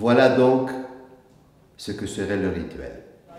Voilà donc ce que serait le rituel.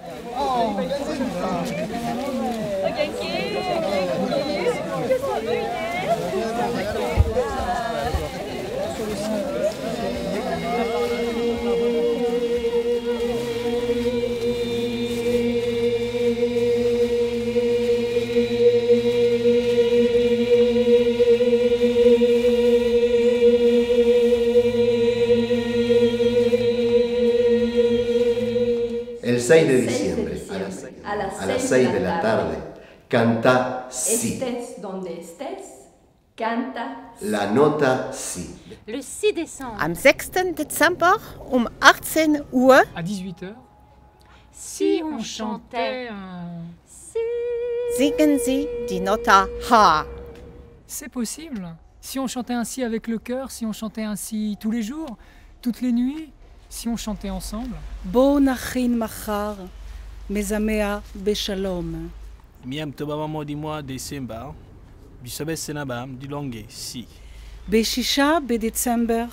El 6 de diciembre, a las 6 de la tarde, canta Si. Estés donde estés, canta La nota Si. Le 6 décembre. Am 6. Dezember 18 Uhr À 18h. Si on chantait Si. singen Sie die Nota H. C'est possible. Si on chantait ainsi avec le cœur, si on chantait ainsi tous les jours, toutes les nuits, si on chantait ensemble. בואו נכין מחר מזמע בשלום. Miam tobama modimoa December, bisabes senabam du longue si. ב6 בדצמבר,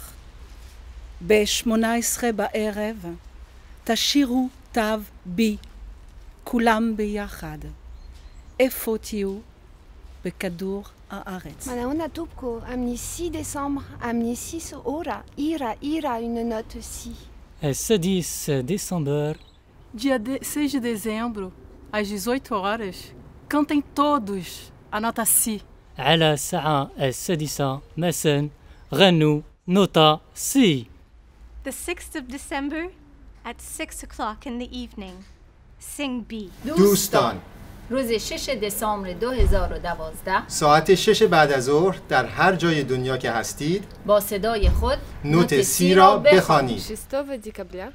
ב18 בערב, תשירו תו בי, כולם ביחד. איפה תהיו? בכדור הארץ. Manaona topko, amni 6 décembre, amni 6 ora, ira une note si. É 6 décembre. Dia 6 de dezembro, às 18 horas, cantem todos a nota Si. على الساعة 6 مساء غنوا نوتا سي. The 6th of December at 6 o'clock in the evening. Sing B. دوستان روز 6 دسامبر 2012 ساعت 6 بعد از ظهر در هر جای دنیا که هستید با صدای خود نوت سی را بخوانید. 6 декабря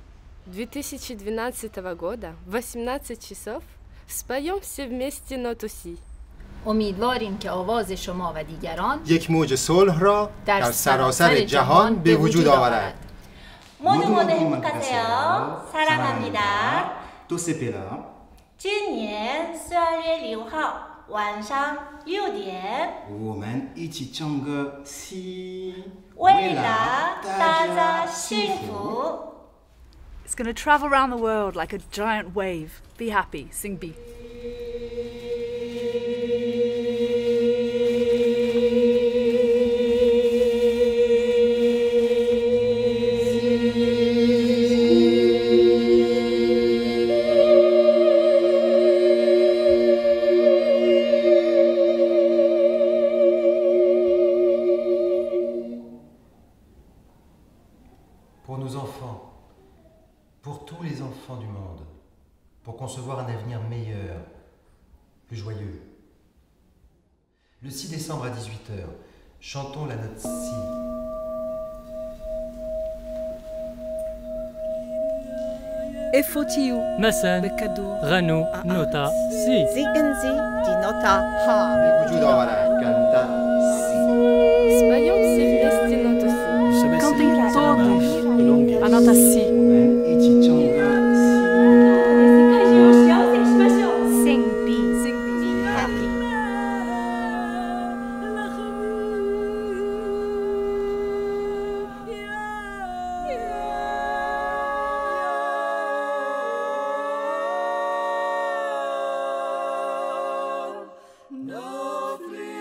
2012 года в 18 часов споем все вместе ноту Си. امیدواریم که آواز شما و دیگران یک موج صلح را در سراسر جهان به وجود آورد. 모두 모두 행복하세요. 사랑합니다. Tous ces pèlerins. 今年12月6号晚上6点， 我们一起唱歌西， 为了大家幸福。 It's going to travel around the world like a giant wave. Be happy. Sing B. Pour nos enfants, pour tous les enfants du monde, pour concevoir un avenir meilleur, plus joyeux. Le 6 décembre à 18h, chantons la note Si. איפה תהיו? مساء בכדור غنوا نوتا سي. Singen Sie die Nota H. وجود آورد canta Si. Споем все вместе ноту Си. Cantem todos a nota Si. Sing B. Sing B. Happy. Lovely